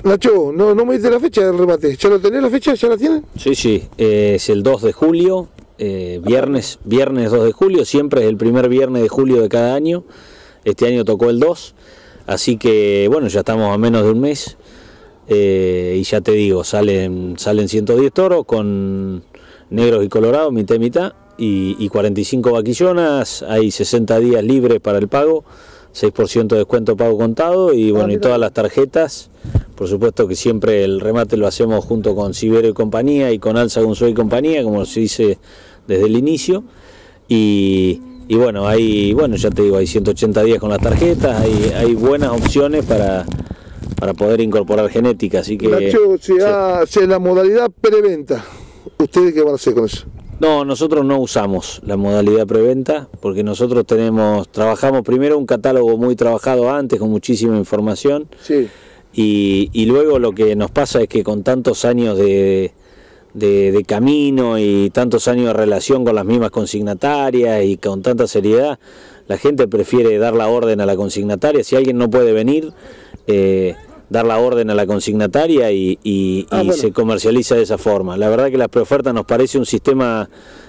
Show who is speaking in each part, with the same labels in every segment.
Speaker 1: Nacho, no me diste la fecha del remate. ¿Ya lo tenés la fecha? ¿Ya la tienen?
Speaker 2: Sí, es el 2 de julio, viernes 2 de julio, siempre es el primer viernes de julio de cada año. Este año tocó el 2, así que bueno, ya estamos a menos de un mes. Y ya te digo, salen 110 toros con negros y colorados, mitad y mitad, y 45 vaquillonas. Hay 60 días libres para el pago, 6% de descuento pago contado, y bueno, y todas las tarjetas. Por supuesto que siempre el remate lo hacemos junto con Sibero y compañía y con Alza González y compañía, como se dice desde el inicio. Y bueno, ya te digo, hay 180 días con las tarjetas, hay buenas opciones para poder incorporar genética, así que...
Speaker 1: Nacho, si la modalidad preventa, ¿ustedes qué van a hacer con eso?
Speaker 2: No, nosotros no usamos la modalidad preventa, porque nosotros trabajamos primero un catálogo muy trabajado antes, con muchísima información,
Speaker 1: sí.
Speaker 2: Y luego lo que nos pasa es que con tantos años de camino y tantos años de relación con las mismas consignatarias y con tanta seriedad, la gente prefiere dar la orden a la consignataria. Si alguien no puede venir, dar la orden a la consignataria y bueno, se comercializa de esa forma. La verdad que las preofertas nos parece un sistema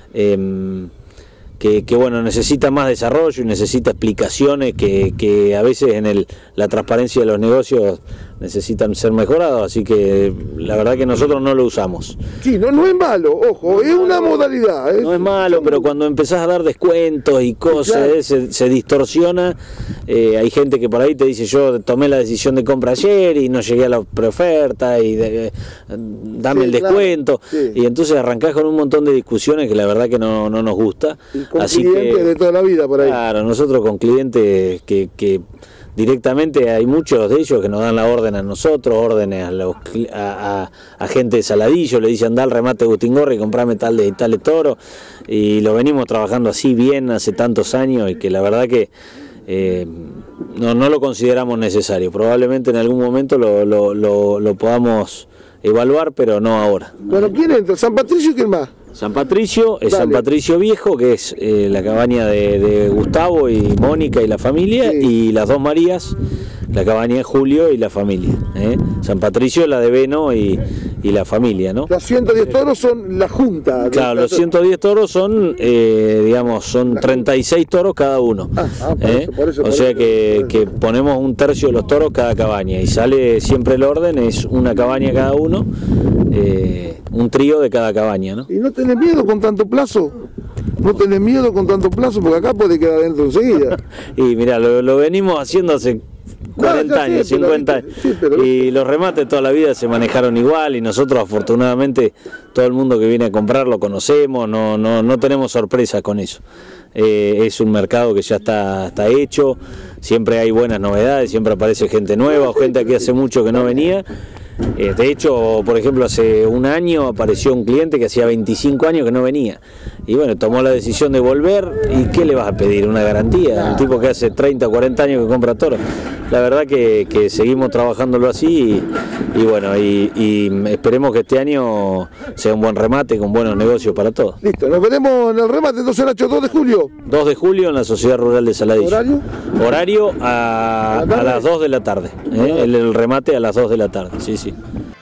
Speaker 2: que bueno, necesita más desarrollo y necesita explicaciones que a veces en la transparencia de los negocios necesitan ser mejorados, así que la verdad que nosotros no lo usamos.
Speaker 1: Sí, no es malo, ojo, es una modalidad.
Speaker 2: No es malo, pero cuando empezás a dar descuentos y cosas, claro, se distorsiona. Hay gente que por ahí te dice, yo tomé la decisión de compra ayer y no llegué a la preoferta y dame el descuento, claro, y entonces arrancás con un montón de discusiones que la verdad que no nos gusta.
Speaker 1: Y con así clientes de toda la vida por ahí.
Speaker 2: Claro, nosotros con clientes que directamente hay muchos de ellos que nos dan la orden a nosotros, órdenes a gente de Saladillo, le dicen, anda al remate Gustingorri y comprame tal toro, y lo venimos trabajando así bien hace tantos años, y que la verdad que no lo consideramos necesario. Probablemente en algún momento lo podamos evaluar, pero no ahora.
Speaker 1: Bueno, ¿quién entra? ¿San Patricio y quién más?
Speaker 2: San Patricio, es San Patricio Viejo, que es la cabaña de Gustavo y Mónica y la familia, sí, y las dos Marías, la cabaña de Julio y la familia. San Patricio, la de Beno y la familia, ¿no?
Speaker 1: Los 110 toros son la junta.
Speaker 2: Claro, los 110 toros son, son 36 toros cada uno. Por eso, o sea que ponemos un tercio de los toros cada cabaña, y sale siempre el orden, es una cabaña cada uno, un trío de cada cabaña, ¿no?
Speaker 1: ¿Y no tenés miedo con tanto plazo? ¿No tenés miedo con tanto plazo? Porque acá puede quedar dentro enseguida.
Speaker 2: Y mirá, lo venimos haciendo hace 40 años, 50 años, y los remates toda la vida se manejaron igual, y nosotros afortunadamente todo el mundo que viene a comprar lo conocemos, no tenemos sorpresas con eso. Es un mercado que ya está hecho, siempre hay buenas novedades, siempre aparece gente nueva o gente que hace mucho que no venía. De hecho, por ejemplo, hace un año apareció un cliente que hacía 25 años que no venía, y bueno, tomó la decisión de volver. ¿Y qué le vas a pedir? ¿Una garantía? Un tipo que hace 30 o 40 años que compra toros. La verdad que seguimos trabajándolo así, y bueno, y esperemos que este año sea un buen remate con buenos negocios para todos.
Speaker 1: Listo, nos veremos en el remate entonces, Nacho, 2 de julio.
Speaker 2: 2 de julio en la Sociedad Rural de Saladillo.
Speaker 1: ¿Horario?
Speaker 2: Horario a las 2 de la tarde. El remate a las 2 de la tarde, sí.